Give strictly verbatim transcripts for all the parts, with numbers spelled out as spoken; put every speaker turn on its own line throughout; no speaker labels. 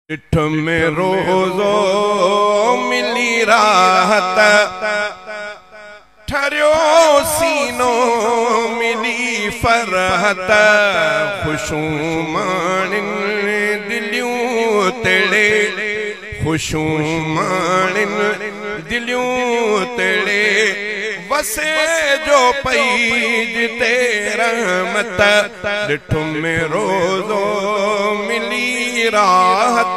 ॾिठ में रोज़ो मिली राहत, ठरियो सीनो मिली फरहत, खुशूं माणिन दिलियूं तेड़े, खुशूं माणिन दिलियूं तेड़े, वसे जो पई जिते रहमत, ॾिठ में रोज़ो मिली राहत।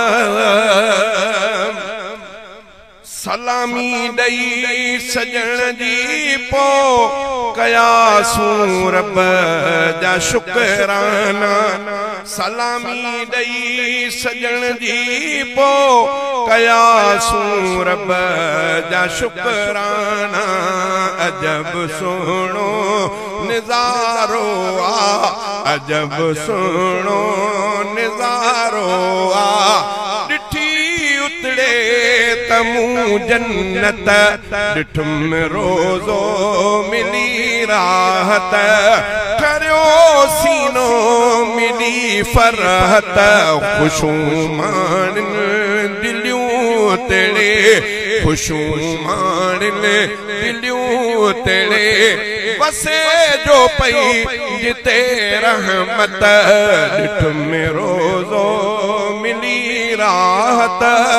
सलामी ॾई सजण जी पो कयासूं रब जा शुकराना, सलामी ॾई सजण जी पो कयासूं रब जा शुकराना। अजब सुहिणो निज़ारो आ, अजब सुहिणो निज़ारो आ, ॾिठी उतड़े तमू जन्नत, ॾिठ में रोज़ो मिली राहत, ठरियो सीनो मिली फरहत, खुशूं माणिन दिलियूं तेड़े, खुशूं माणिन दिलियूं तेड़े, वसे जो पई जिते रहमत, ॾिठ में रोज़ो मिली राहत।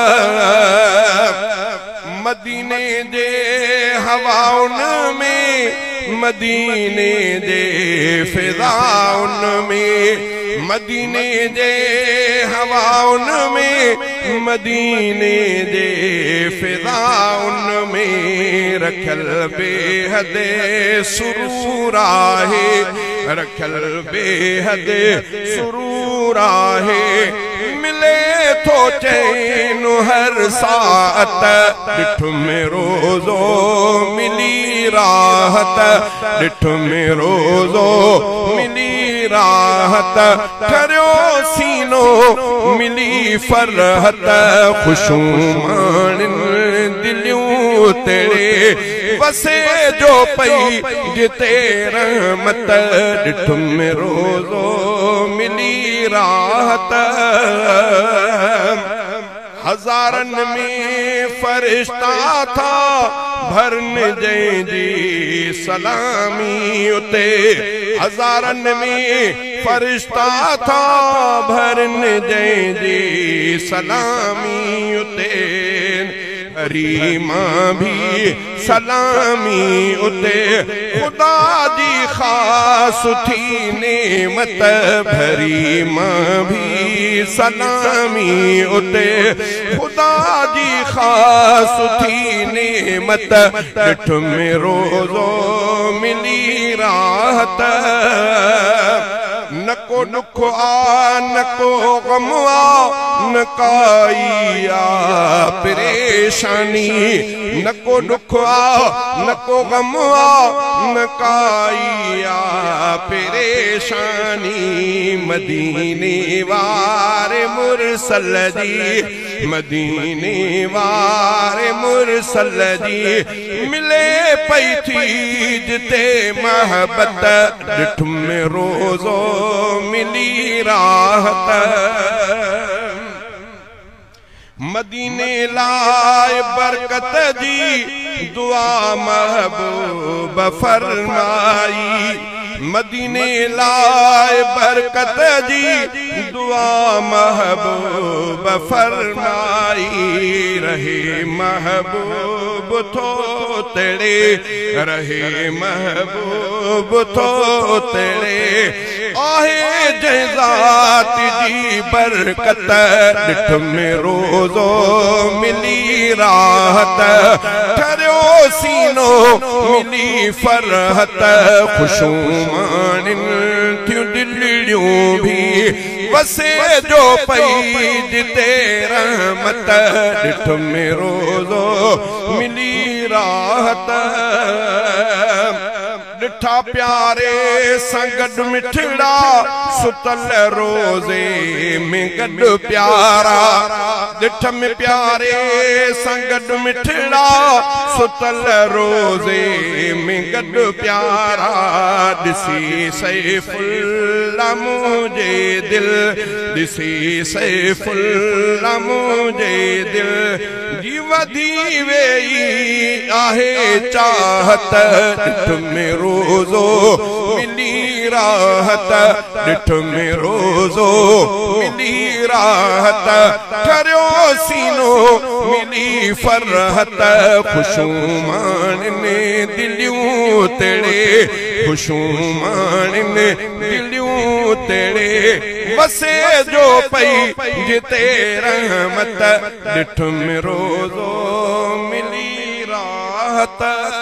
मदीने जे हवाउन में, मदीने जे फिज़ाउन में, मदीने जे हवाउन में, मदीने जे फिज़ाउन में, रखल बेहदे सुरूर आहे, रखल बेहदे सुरूर आहे, मिले थो चैन हर साअत, ॾिठ में रोज़ो मिली राहत, ॾिठ में रोज़ो मिली राहत, ठरियो सीनो मिली फरहत, खुशूं माणिन दिलियूं तेड़े, वसे जो पई जिते रहमत, ॾिठ में रोज़ो मिली राहत। हज़ारन में फरिश्ता था भरन जंहिंजी सलामी उते, हज़ारन में फरिश्ता था भरन जंहिंजी सलामी उते, हरी मां भी सलामी उते, खुदा जी खास थी नेमत, भरी मां भी सलामी उते, खुदा जी खास थी नेमत, ॾिठ में रोज़ो मिली राहत। न को दुख आ न को गम आ, न काई आ परेशानी, न को दुख आ न को गम आ, न काई आ परेशानी, मदीने वारे मुरसल जी, मदीने वारे मुरसल जी, मिले पई थी जिते महबत, ॾिठ में रोज़ो मिली राहत। मदीने लाए बरकत जी दुआ महबूब फरमाई, मदीने लाए बरकत जी दुआ महबूब फरमाई, रहे महबूब थो तेड़े, रहे महबूब थो तेड़े, आहे जंहिं ज़ात जी बरकत, ॾिठ में रोज़ो मिली राहत, ठरियो सीनो मिली फरहत, खुशूं माणिन थियूं दिलियूं भी, वसे जो पई जिते रहमत, ॾिठ में रोज़ो मिली राहत। डिठा प्यारे संगड मिठड़ा सुतल रोजे में गड प्यारा डिठ में प्यारे संगड मिठड़ा सुतल रोजे में गड प्यारा दिसी सैफुल्ला मुझे दिल दिसी सैफुल्ला मुझे दिल जीवदी वेई आहे चाहत डिठ में रोज़ो मिली राहत डिठ में रोज़ो मिली राहत ठरियो सीनो मिली फरहत खुशूमान ने दिलियूं तेड़े खुशूमान ने दिलियूं तेड़े बसे जो पई जिते रहमत डिठ में रोज़ो मिली राहत।